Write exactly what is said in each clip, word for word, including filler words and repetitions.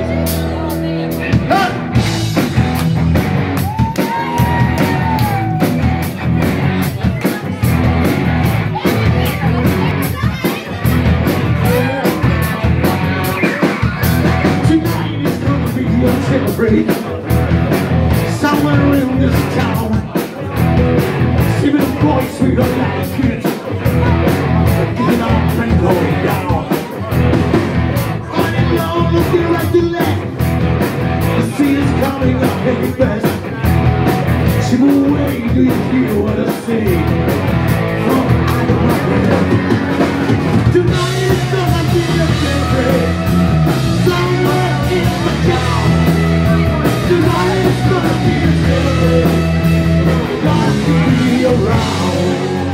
Celebrate somewhere in this town. See the boys, we don't like it. Getting up and going down. Running low, looking right to left. The sea is coming up heavy fast. Chip away, do you hear what I say? Oh, I don't know. Tonight is gonna be a celebrate. Somewhere in the town. Tonight is gonna be a celebrate. Got to be around.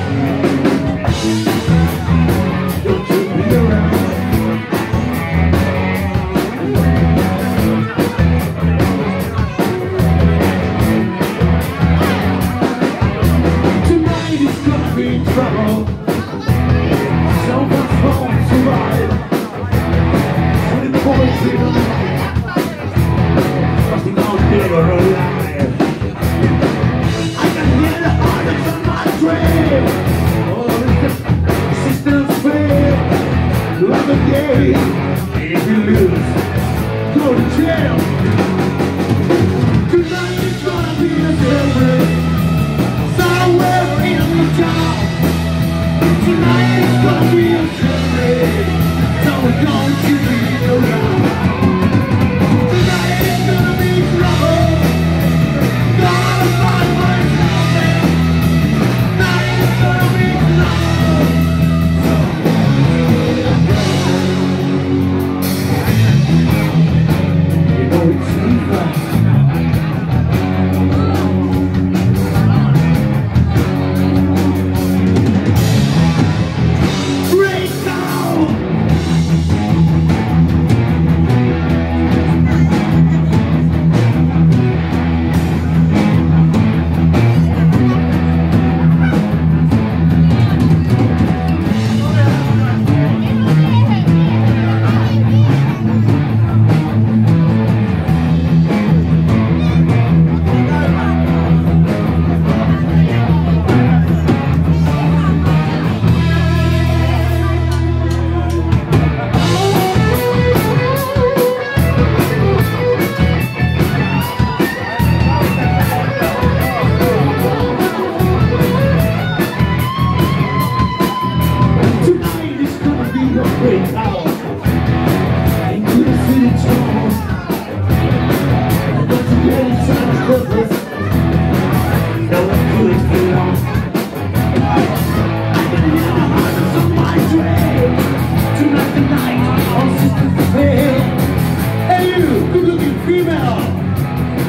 Got to be around. Tonight is gonna be trouble. So much home to ride. When the boys in the night. Dead or alive, I can hear the heartaches on my trail. Oh, the systems fail. Like a game, if you lose, go to jail. Tonight is gonna be a celebrate. Somewhere in the town. Tonight is gonna be a celebrate. So we're going to be around.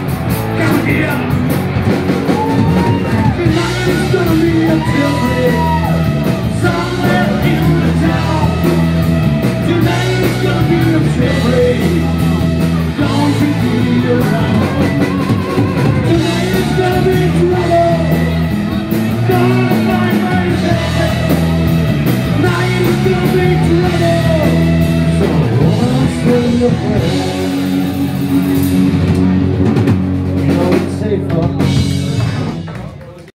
Tonight is gonna be a till